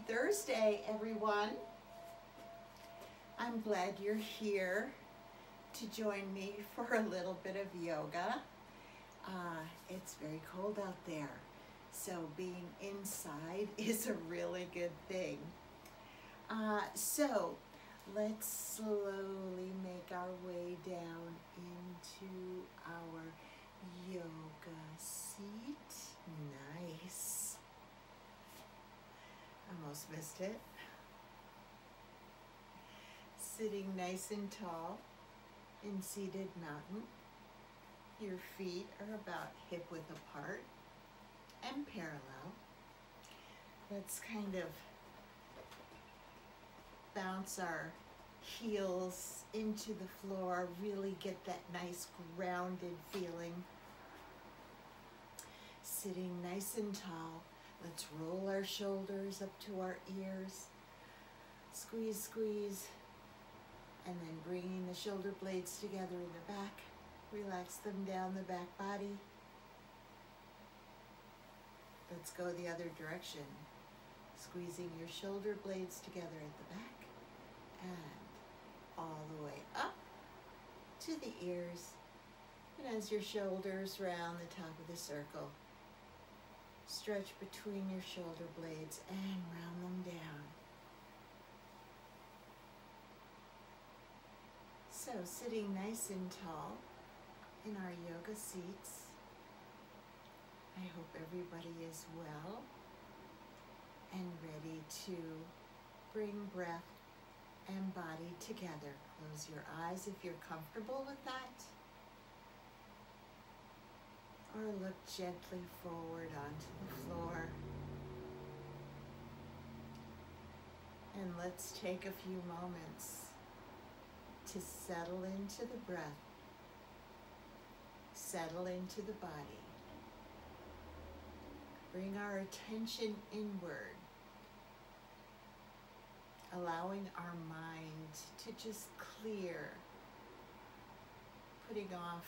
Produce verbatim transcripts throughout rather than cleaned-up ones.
Thursday, everyone. I'm glad you're here to join me for a little bit of yoga. Uh, it's very cold out there, so being inside is a really good thing. Uh, so let's slowly make our way down into our yoga seat. Nice. Almost missed it. Sitting nice and tall in seated mountain. Your feet are about hip width apart and parallel. Let's kind of bounce our heels into the floor, really get that nice grounded feeling. Sitting nice and tall. Let's roll our shoulders up to our ears. Squeeze, squeeze. And then bringing the shoulder blades together in the back. Relax them down the back body. Let's go the other direction. Squeezing your shoulder blades together at the back. And all the way up to the ears. And as your shoulders round the top of the circle, stretch between your shoulder blades and round them down. So sitting nice and tall in our yoga seats. I hope everybody is well and ready to bring breath and body together. Close your eyes if you're comfortable with that. Or look gently forward onto the floor. And let's take a few moments to settle into the breath, settle into the body. Bring our attention inward, allowing our mind to just clear, putting off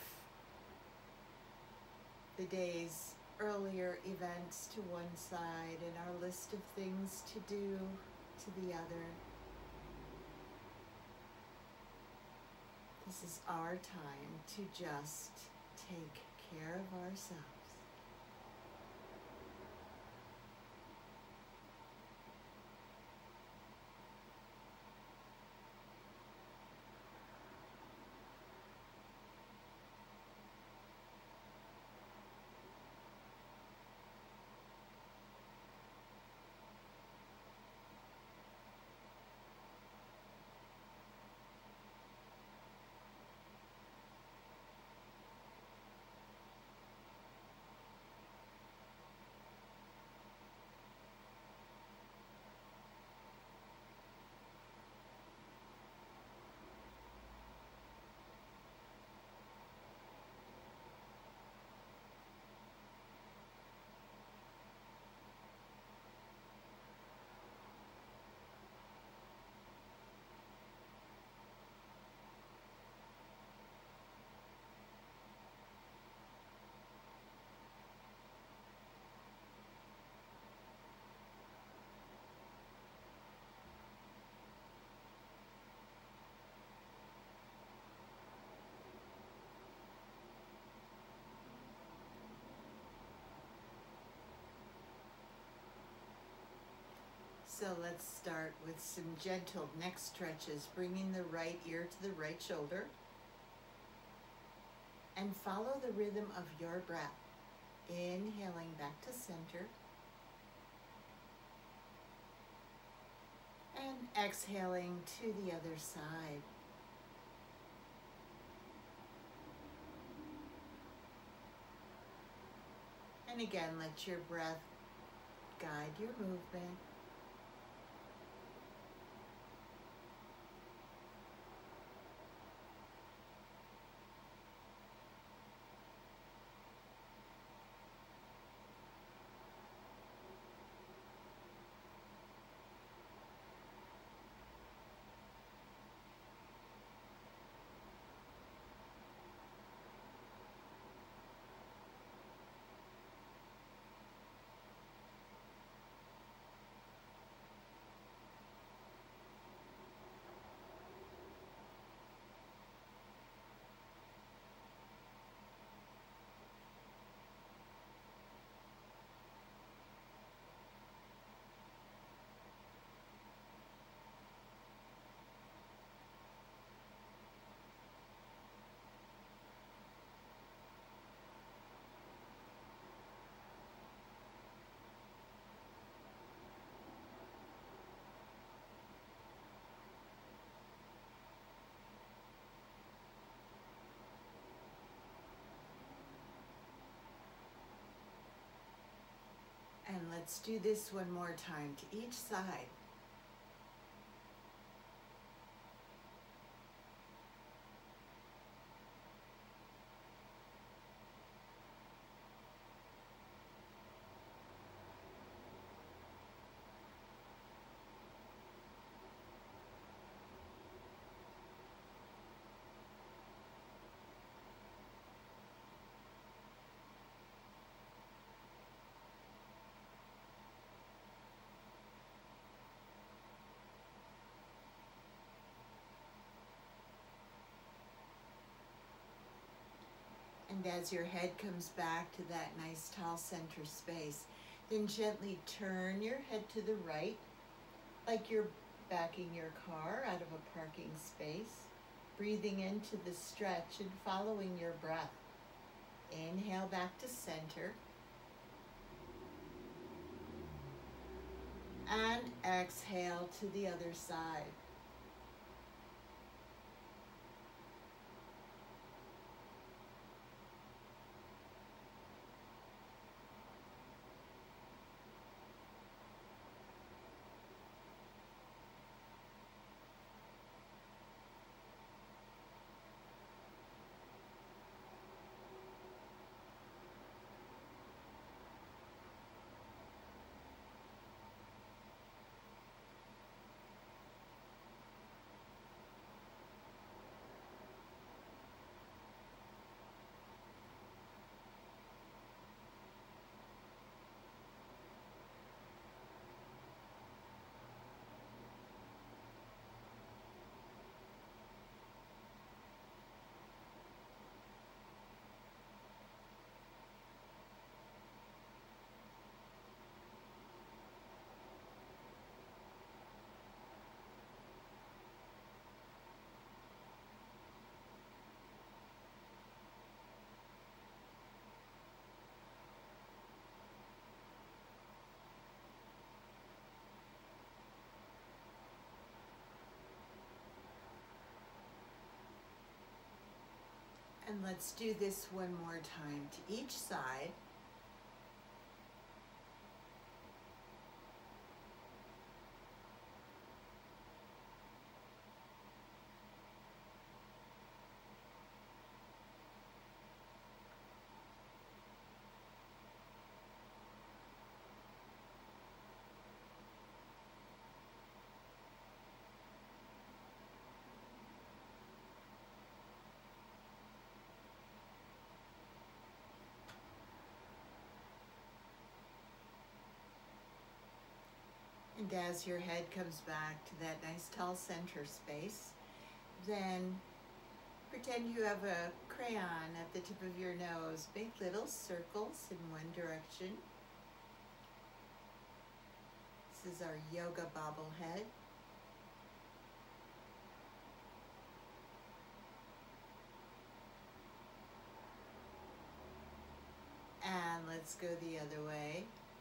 the day's earlier events to one side and our list of things to do to the other. This is our time to just take care of ourselves. So let's start with some gentle neck stretches, bringing the right ear to the right shoulder. And follow the rhythm of your breath. Inhaling back to center. And exhaling to the other side. And again, let your breath guide your movement. let's do this one more time to each side. And as your head comes back to that nice tall center space, then gently turn your head to the right, like you're backing your car out of a parking space, breathing into the stretch and following your breath. Inhale back to center. And exhale to the other side. And let's do this one more time to each side. And as your head comes back to that nice tall center space, then pretend you have a crayon at the tip of your nose. Make little circles in one direction. This is our yoga bobblehead. And let's go the other way.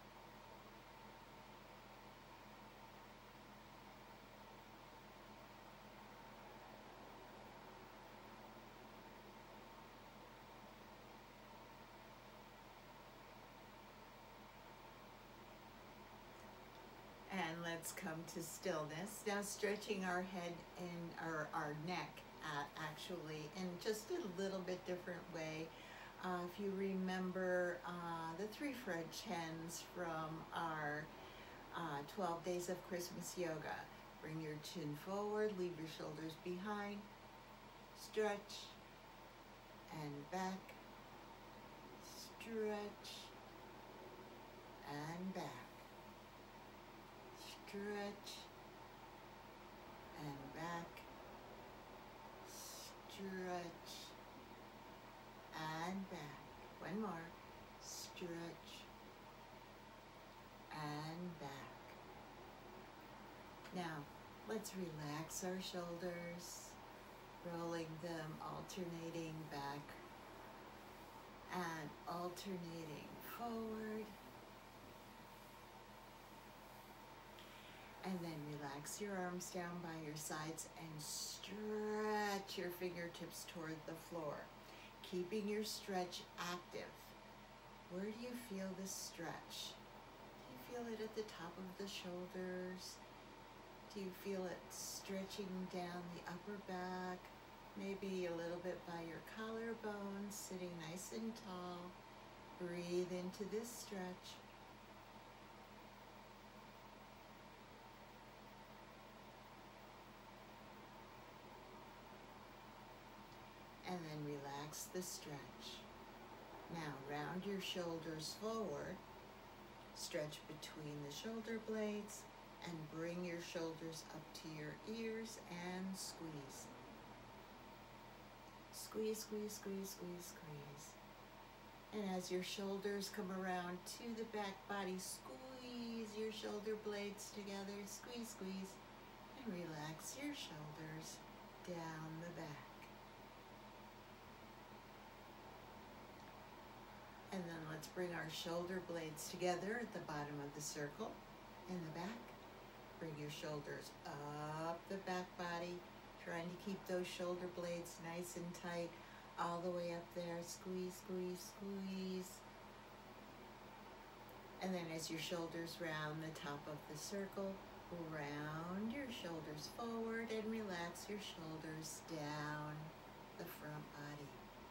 And let's come to stillness. Now stretching our head and our, our neck at actually in just a little bit different way. Uh, if you remember uh, the three French hens from our uh, twelve days of Christmas yoga. Bring your chin forward, leave your shoulders behind, stretch and back, stretch and back. Stretch and back, stretch and back. One more, stretch and back. Now, let's relax our shoulders, rolling them, alternating back and alternating forward. And then relax your arms down by your sides and stretch your fingertips toward the floor, keeping your stretch active. Where do you feel this stretch? Do you feel it at the top of the shoulders? Do you feel it stretching down the upper back? Maybe a little bit by your collarbone, sitting nice and tall. Breathe into this stretch. And then relax the stretch. Now round your shoulders forward. Stretch between the shoulder blades and bring your shoulders up to your ears and squeeze. Squeeze, squeeze, squeeze, squeeze, squeeze. And as your shoulders come around to the back body, squeeze your shoulder blades together. Squeeze, squeeze, and relax your shoulders down the back. And then let's bring our shoulder blades together at the bottom of the circle in the back. Bring your shoulders up the back body, trying to keep those shoulder blades nice and tight all the way up there. Squeeze, squeeze, squeeze. And then as your shoulders round the top of the circle, round your shoulders forward and relax your shoulders down the front body.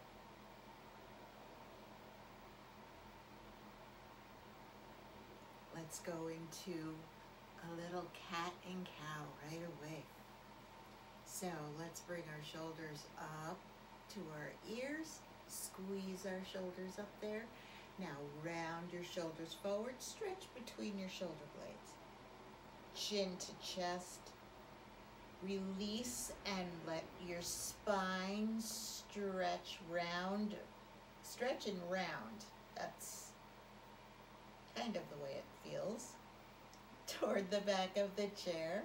Let's go into a little cat and cow right away. So let's bring our shoulders up to our ears. Squeeze our shoulders up there. Now round your shoulders forward. Stretch between your shoulder blades. Chin to chest. Release and let your spine stretch round. Stretch and round. That's kind of the way it feels. Toward the back of the chair.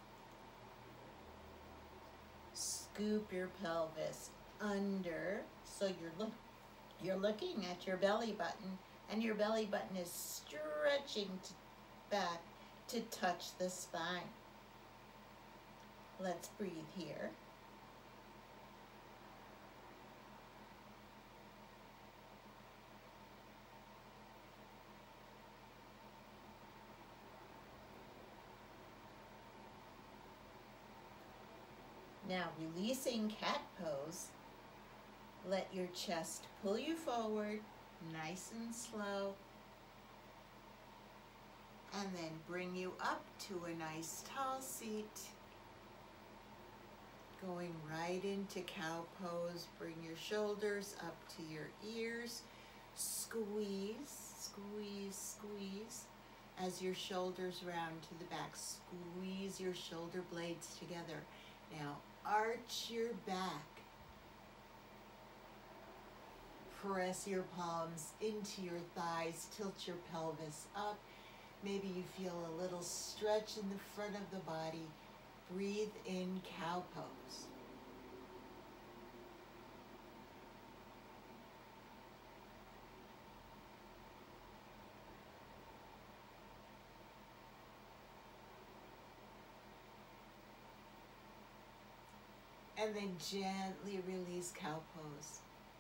Scoop your pelvis under, so you're look you're looking at your belly button, and your belly button is stretching to back to touch the spine. Let's breathe here. Now, releasing cat pose, let your chest pull you forward, nice and slow, and then bring you up to a nice tall seat. Going right into cow pose, bring your shoulders up to your ears, squeeze, squeeze, squeeze. As your shoulders round to the back, squeeze your shoulder blades together. Now, arch your back. Press your palms into your thighs. Tilt your pelvis up. Maybe you feel a little stretch in the front of the body. Breathe in cow pose. And then gently release cow pose.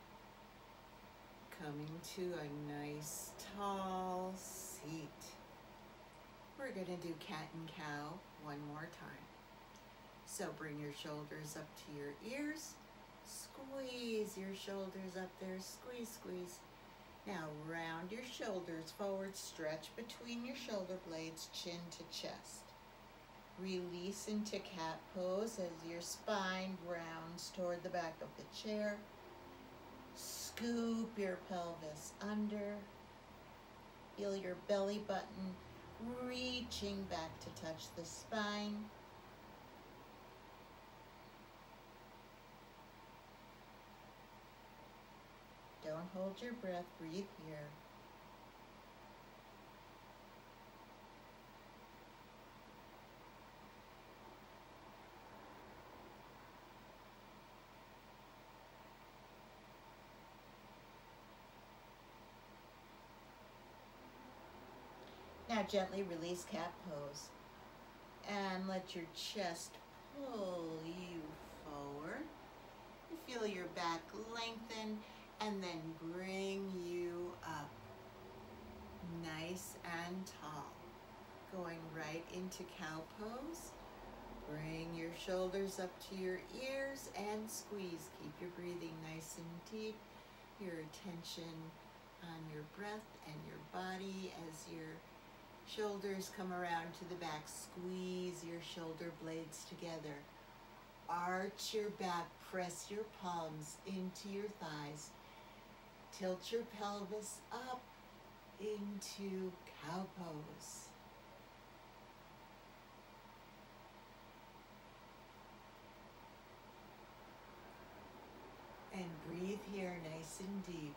Coming to a nice tall seat. We're going to do cat and cow one more time. So bring your shoulders up to your ears. Squeeze your shoulders up there. Squeeze, squeeze. Now round your shoulders forward. Stretch between your shoulder blades, chin to chest. Release into cat pose as your spine rounds toward the back of the chair. Scoop your pelvis under. Feel your belly button reaching back to touch the spine. Don't hold your breath, breathe here. Now gently release cat pose and let your chest pull you forward. You feel your back lengthen and then bring you up nice and tall. going right into cow pose. Bring your shoulders up to your ears and squeeze. Keep your breathing nice and deep. Your attention on your breath and your body as your shoulders come around to the back. Squeeze your shoulder blades together. Arch your back, press your palms into your thighs. Tilt your pelvis up into cow pose. And breathe here nice and deep.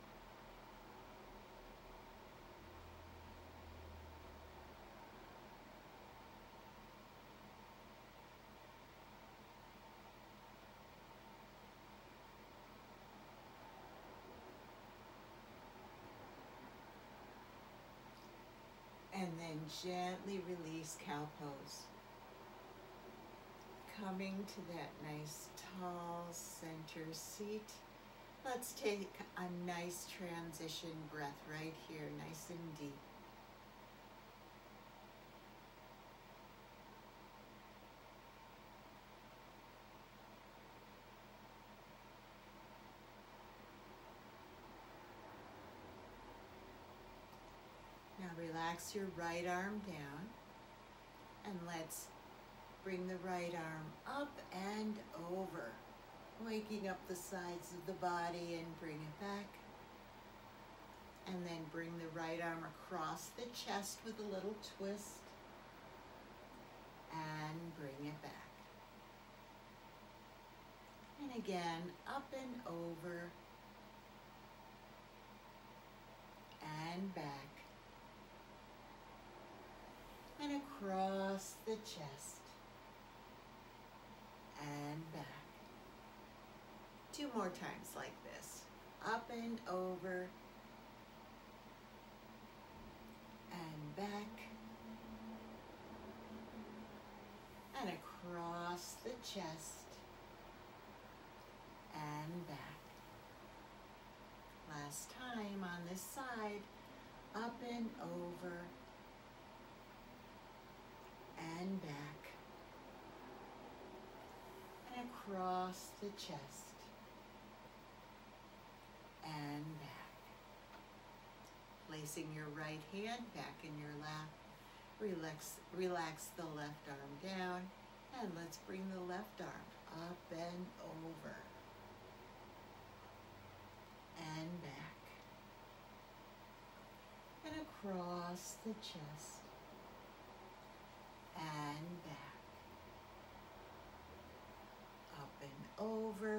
And then gently release cow pose. Coming to that nice tall center seat. Let's take a nice transition breath right here, nice and deep. Now relax your right arm down, and let's bring the right arm up and over, waking up the sides of the body and bring it back. And then bring the right arm across the chest with a little twist and bring it back. And again, up and over and back. And across the chest and back. Two more times like this. Up and over and back. And across the chest and back. Last time on this side. Up and over and back, and across the chest, and back. Placing your right hand back in your lap, relax, relax the left arm down, and let's bring the left arm up and over, and back, and across the chest, and back, up and over,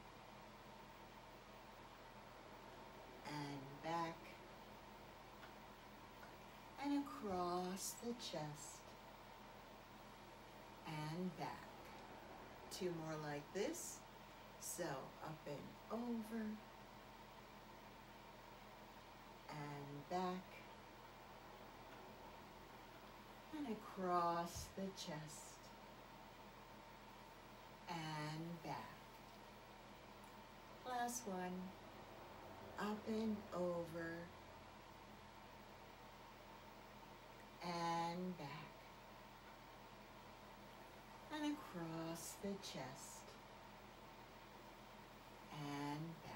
and back, and across the chest, and back. Two more like this. So up and over, and back, and across the chest, and back. Last one, up and over, and back, and across the chest, and back.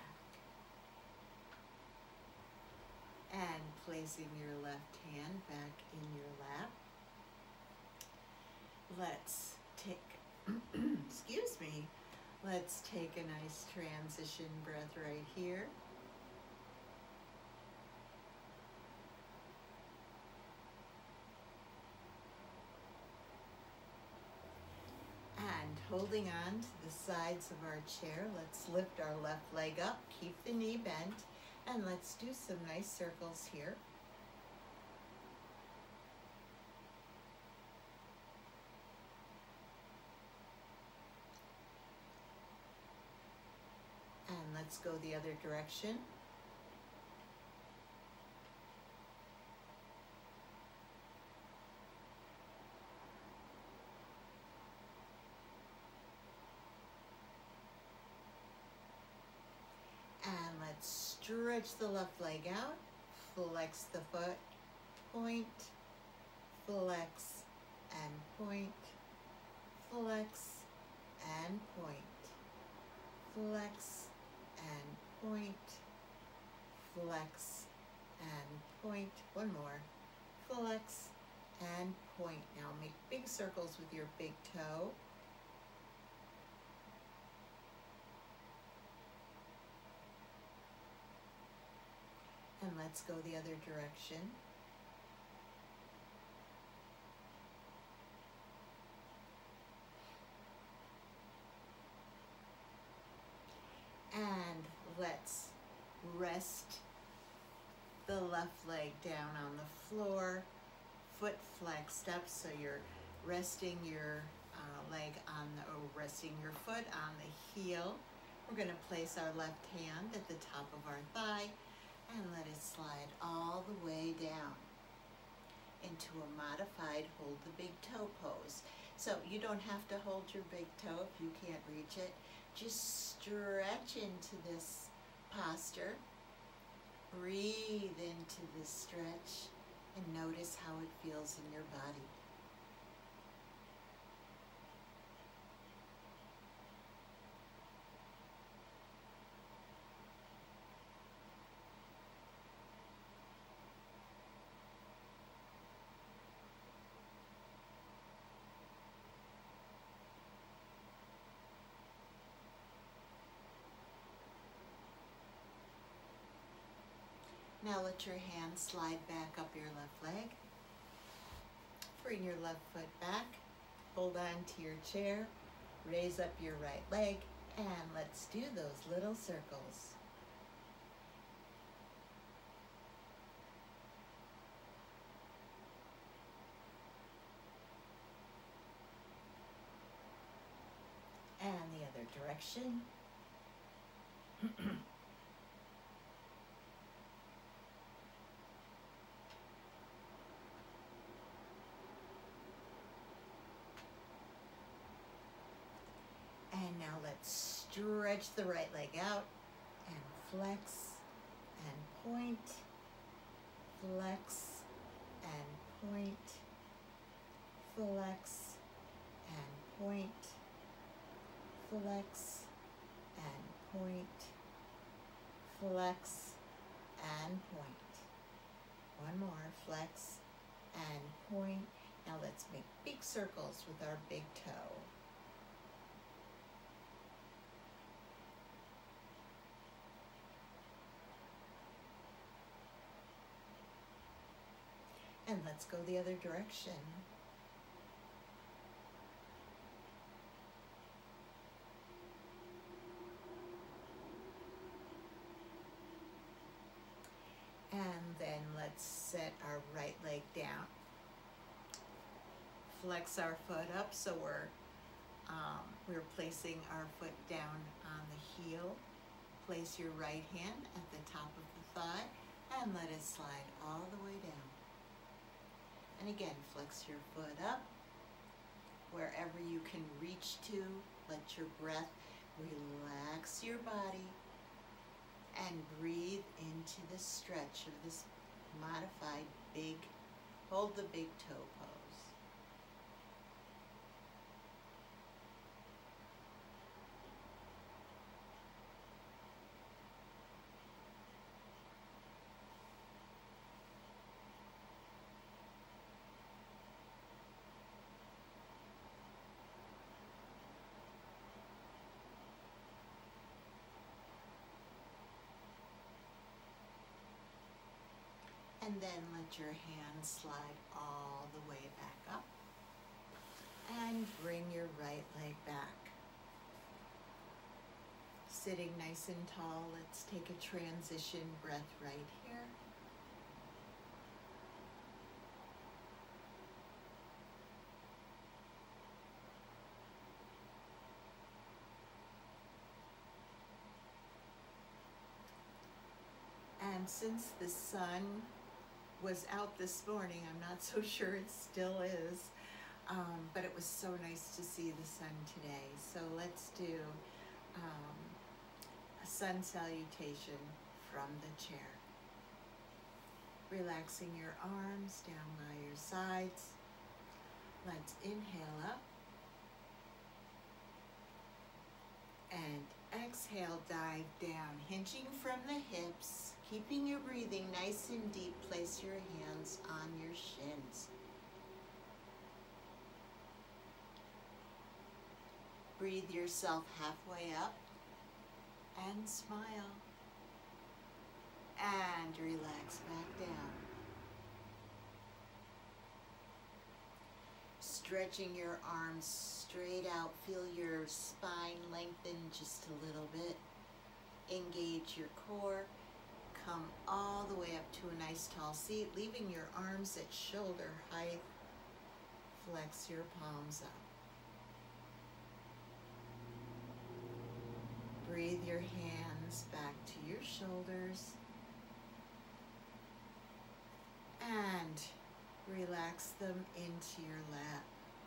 And placing your left hand back in your lap. Let's take, excuse me, let's take a nice transition breath right here. And holding on to the sides of our chair, let's lift our left leg up, keep the knee bent, and let's do some nice circles here. And let's go the other direction. And let's stretch the left leg out, flex the foot, point, flex and point, flex and point, flex and point, flex and point. One more, flex and point. Now make big circles with your big toe. And let's go the other direction. And let's rest the left leg down on the floor, foot flexed up, so you're resting your uh, leg on the, or resting your foot on the heel. We're going to place our left hand at the top of our thigh and let it slide all the way down into a modified hold the big toe pose. So you don't have to hold your big toe if you can't reach it. Just stretch into this posture. Breathe into this stretch and notice how it feels in your body. Now let your hand slide back up your left leg. Bring your left foot back. Hold on to your chair. Raise up your right leg. And let's do those little circles. And the other direction. And now let's stretch the right leg out and flex and point, flex and point, flex and point, flex and point, flex and point. One more, flex and point. Now let's make big circles with our big toe. And let's go the other direction. And then let's set our right leg down. Flex our foot up so we're um, we're placing our foot down on the heel. Place your right hand at the top of the thigh and let it slide all the way down. And again, flex your foot up wherever you can reach to. Let your breath relax your body and breathe into the stretch of this modified big, hold the big toe pose. And then let your hands slide all the way back up. And bring your right leg back. Sitting nice and tall, let's take a transition breath right here. And since the sun was out this morning, I'm not so sure it still is, um, but it was so nice to see the sun today. So let's do um, a sun salutation from the chair. Relaxing your arms down by your sides. Let's inhale up. And exhale, dive down, hinging from the hips, keeping your breathing nice and deep. Place your hands on your shins. Breathe yourself halfway up and smile. And relax back down. Stretching your arms straight out. Feel your spine lengthen just a little bit. Engage your core. Come all the way up to a nice tall seat, leaving your arms at shoulder height. Flex your palms up. Breathe your hands back to your shoulders. And relax them into your lap.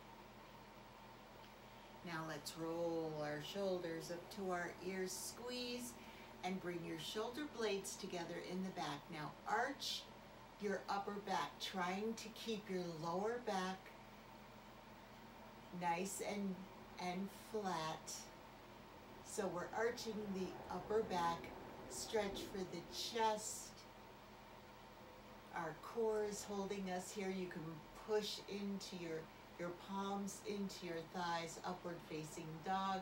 Now let's roll our shoulders up to our ears, squeeze, and bring your shoulder blades together in the back. Now arch your upper back, trying to keep your lower back nice and, and flat. So we're arching the upper back, stretch for the chest. Our core is holding us here. You can push into your, your palms into your thighs, upward facing dog.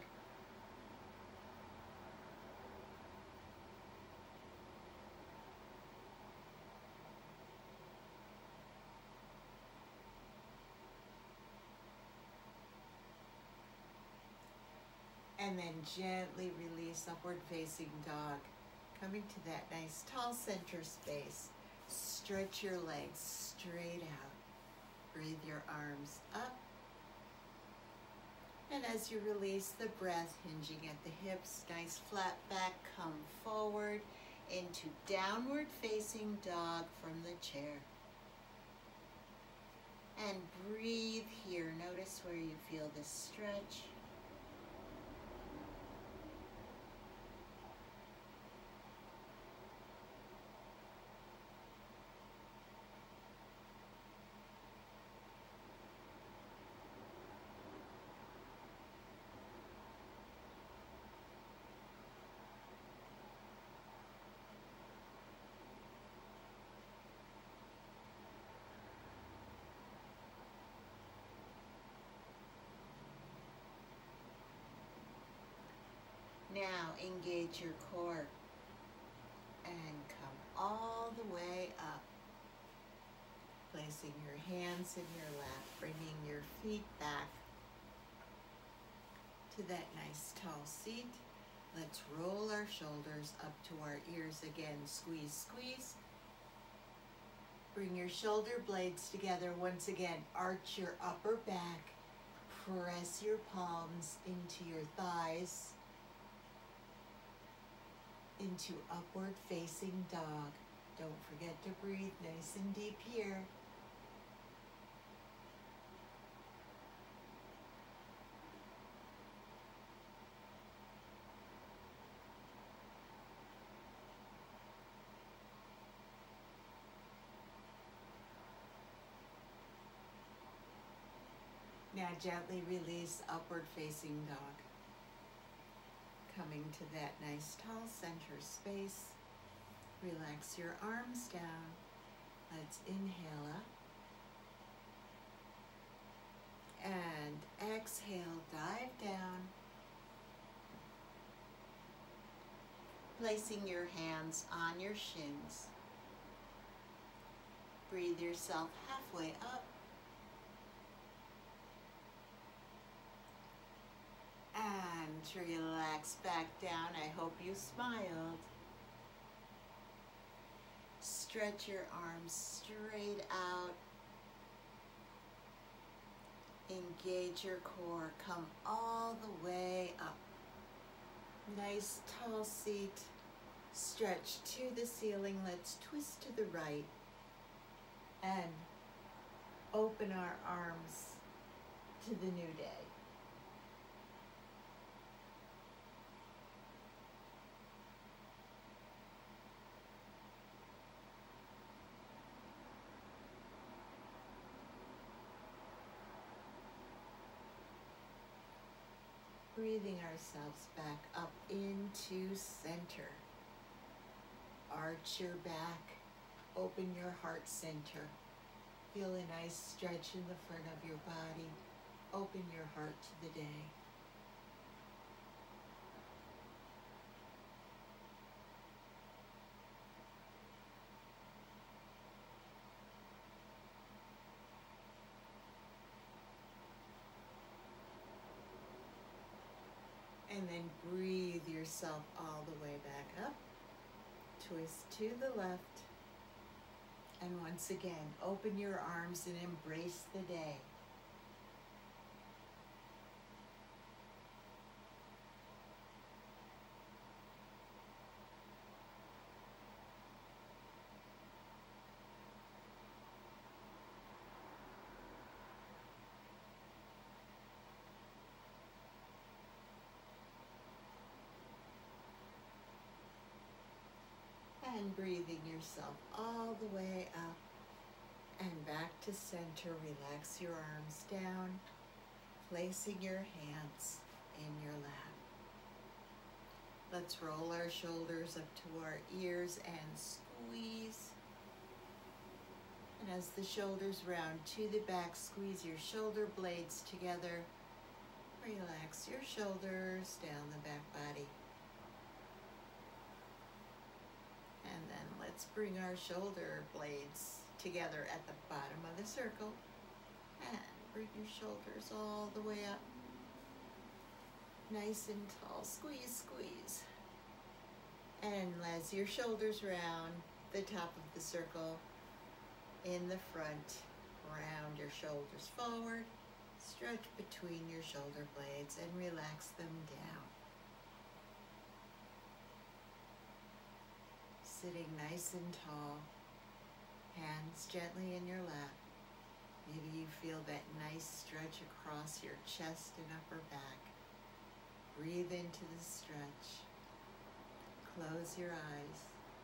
And then gently release upward facing dog. Coming to that nice tall center space. Stretch your legs straight out. Breathe your arms up. And as you release the breath, hinging at the hips, nice flat back, come forward into downward facing dog from the chair. And breathe here. Notice where you feel this stretch. Now engage your core and come all the way up. Placing your hands in your lap, bringing your feet back to that nice tall seat. Let's roll our shoulders up to our ears again. Squeeze, squeeze. Bring your shoulder blades together once again. Arch your upper back. Press your palms into your thighs. Into upward facing dog. Don't forget to breathe nice and deep here. Now gently release upward facing dog. Coming to that nice tall center space. Relax your arms down. Let's inhale up. And exhale, dive down. Placing your hands on your shins. Breathe yourself halfway up. And relax back down. I hope you smiled. Stretch your arms straight out. Engage your core. Come all the way up. Nice tall seat. Stretch to the ceiling. Let's twist to the right. And open our arms to the new day. breathing ourselves back up into center. Arch your back, open your heart center. Feel a nice stretch in the front of your body. Open your heart to the day. And then breathe yourself all the way back up. Twist to the left. And once again, open your arms and embrace the day. And breathing yourself all the way up and back to center. Relax your arms down, placing your hands in your lap. Let's roll our shoulders up to our ears and squeeze. And as the shoulders round to the back, squeeze your shoulder blades together. Relax your shoulders down the back body. And then let's bring our shoulder blades together at the bottom of the circle. And bring your shoulders all the way up. Nice and tall. Squeeze, squeeze. And as your shoulders round the top of the circle, in the front, round your shoulders forward. Stretch between your shoulder blades and relax them down. Sitting nice and tall, hands gently in your lap. Maybe you feel that nice stretch across your chest and upper back. Breathe into the stretch. Close your eyes.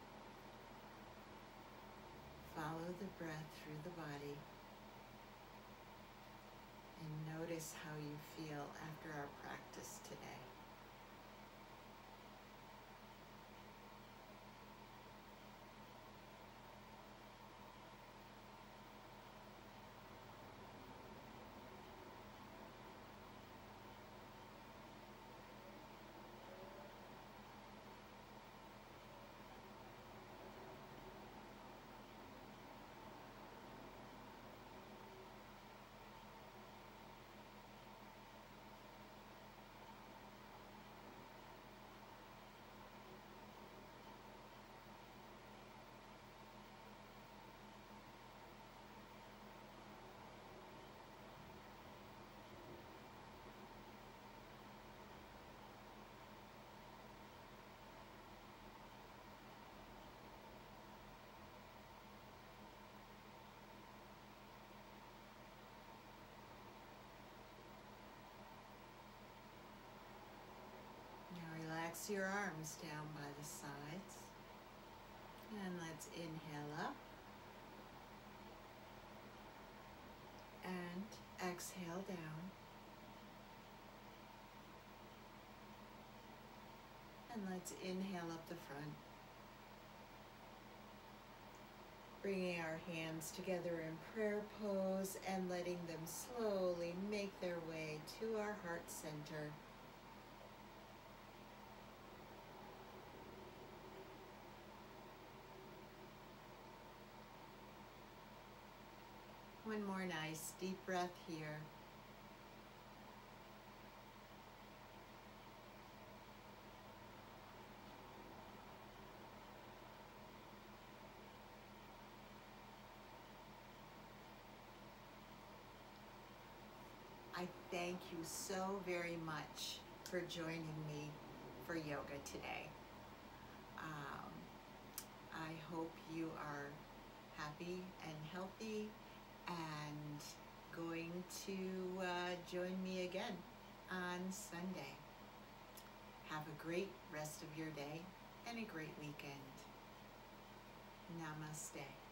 Follow the breath through the body. And notice how you feel after our practice today. Relax your arms down by the sides. And let's inhale up. And exhale down. And let's inhale up the front. Bringing our hands together in prayer pose and letting them slowly make their way to our heart center. One more nice deep breath here. I thank you so very much for joining me for yoga today. Um, I hope you are happy and healthy and going to uh, join me again on Sunday. Have a great rest of your day and a great weekend. Namaste.